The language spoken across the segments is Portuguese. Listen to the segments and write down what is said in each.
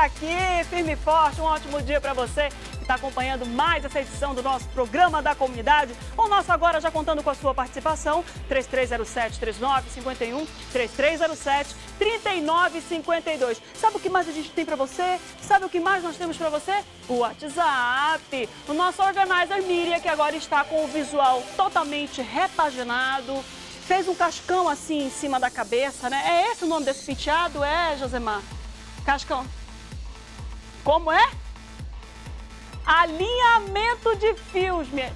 aqui, firme e forte. Um ótimo dia para você que está acompanhando mais essa edição do nosso programa da comunidade. O nosso agora já contando com a sua participação, 3307-3951, 3307-3952. Sabe o que mais a gente tem para você? Sabe o que mais nós temos para você? O WhatsApp. O nosso organizer Miriam, que agora está com o visual totalmente repaginado. Fez um cascão assim em cima da cabeça, né? É esse o nome desse penteado? É, Josemar? Cascão. Como é? Alinhamento de fios, minha.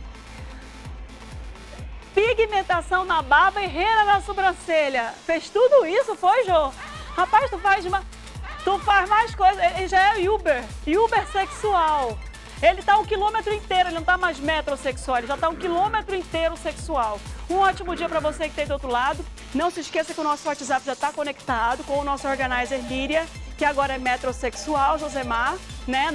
Pigmentação na barba e rena na sobrancelha. Fez tudo isso, foi, Jô? Rapaz, tu faz mais coisas. Ele já é Uber sexual. Ele tá 1 quilômetro inteiro, ele não tá mais metrosexual, ele já tá 1 quilômetro inteiro sexual. Um ótimo dia para você que está aí do outro lado. Não se esqueça que o nosso WhatsApp já está conectado com o nosso organizer Líria, que agora é metrosexual, Josemar, né?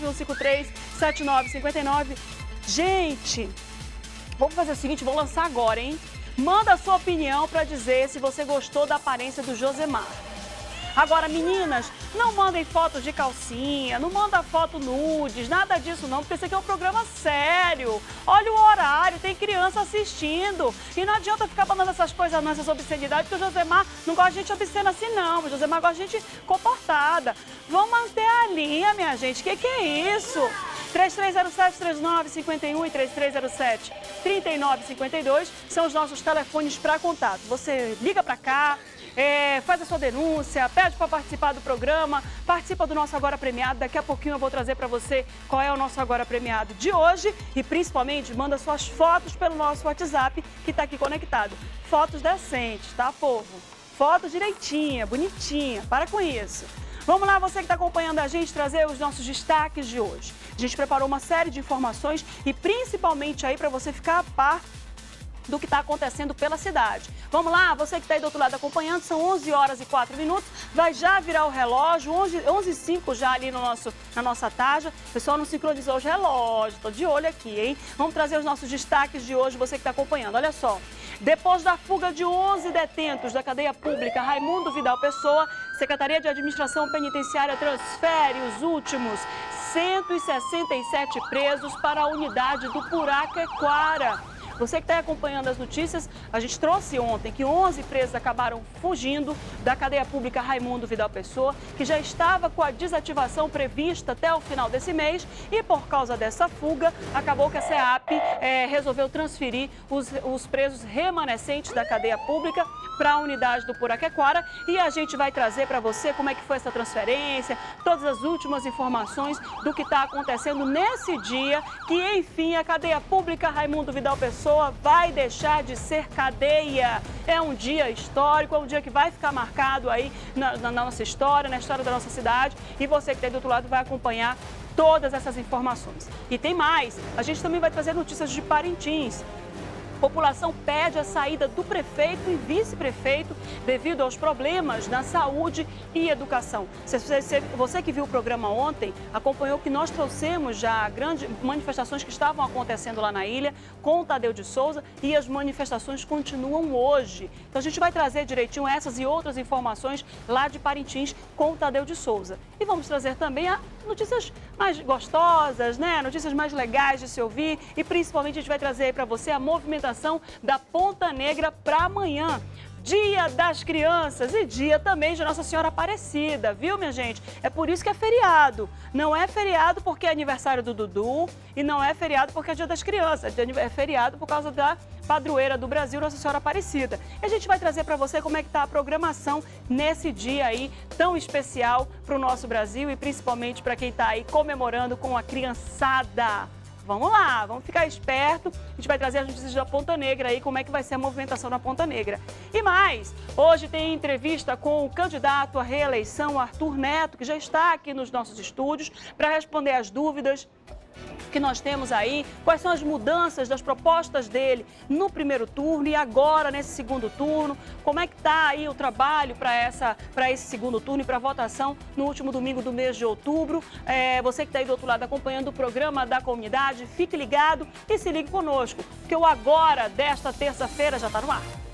991537959. Gente, vamos fazer o seguinte, vou lançar agora, hein? Manda a sua opinião para dizer se você gostou da aparência do Josemar. Agora, meninas, não mandem fotos de calcinha, não manda foto nudes, nada disso não, porque esse aqui é um programa sério. Olha o horário, tem criança assistindo. E não adianta ficar mandando essas coisas não, essas obscenidades, porque o Josemar não gosta de gente obscena assim não. O Josemar gosta de gente comportada. Vamos manter a linha, minha gente. Que é isso? 3307-3951 e 3307-3952 são os nossos telefones para contato. Você liga para cá, faz a sua denúncia, pede para participar do programa, participa do nosso Agora Premiado. Daqui a pouquinho eu vou trazer para você qual é o nosso Agora Premiado de hoje e principalmente manda suas fotos pelo nosso WhatsApp que está aqui conectado. Fotos decentes, tá, povo? Foto direitinha, bonitinha, para com isso. Vamos lá, você que está acompanhando a gente, trazer os nossos destaques de hoje. A gente preparou uma série de informações e principalmente aí para você ficar a par do que está acontecendo pela cidade. Vamos lá, você que está aí do outro lado acompanhando, são 11 horas e 4 minutos, vai já virar o relógio, 11h05 já ali na nossa tarja. O pessoal não sincronizou os relógios, estou de olho aqui, hein? Vamos trazer os nossos destaques de hoje, você que está acompanhando. Olha só, depois da fuga de 11 detentos da cadeia pública Raimundo Vidal Pessoa, Secretaria de Administração Penitenciária transfere os últimos 167 presos para a unidade do Puraquequara. Você que está acompanhando as notícias, a gente trouxe ontem que 11 presos acabaram fugindo da cadeia pública Raimundo Vidal Pessoa, que já estava com a desativação prevista até o final desse mês e por causa dessa fuga, acabou que a SEAP resolveu transferir os presos remanescentes da cadeia pública para a unidade do Puraquequara e a gente vai trazer para você como é que foi essa transferência, todas as últimas informações do que está acontecendo nesse dia que, enfim, a cadeia pública Raimundo Vidal Pessoa vai deixar de ser cadeia. É um dia histórico, é um dia que vai ficar marcado aí na nossa história, na história da nossa cidade. E você que está do outro lado vai acompanhar todas essas informações. E tem mais, a gente também vai trazer notícias de Parintins. População pede a saída do prefeito e vice-prefeito devido aos problemas na saúde e educação. Você que viu o programa ontem, acompanhou que nós trouxemos já grandes manifestações que estavam acontecendo lá na ilha com o Tadeu de Souza e as manifestações continuam hoje. Então a gente vai trazer direitinho essas e outras informações lá de Parintins com o Tadeu de Souza. E vamos trazer também notícias mais gostosas, né? Notícias mais legais de se ouvir e principalmente a gente vai trazer para você a movimentação da Ponta Negra para amanhã. Dia das Crianças e dia também de Nossa Senhora Aparecida, viu, minha gente? É por isso que é feriado. Não é feriado porque é aniversário do Dudu e não é feriado porque é Dia das Crianças. É feriado por causa da padroeira do Brasil, Nossa Senhora Aparecida. E a gente vai trazer para você como é que está a programação nesse dia aí tão especial para o nosso Brasil e principalmente para quem está aí comemorando com a criançada. Vamos lá, vamos ficar esperto. A gente vai trazer as notícias da Ponta Negra aí, como é que vai ser a movimentação na Ponta Negra. E mais, hoje tem entrevista com o candidato à reeleição, Arthur Neto, que já está aqui nos nossos estúdios para responder as dúvidas que nós temos aí, quais são as mudanças das propostas dele no primeiro turno e agora nesse segundo turno, como é que está aí o trabalho para esse segundo turno e para a votação no último domingo do mês de outubro. Você que está aí do outro lado acompanhando o programa da comunidade, fique ligado e se ligue conosco, porque o Agora desta terça-feira já está no ar.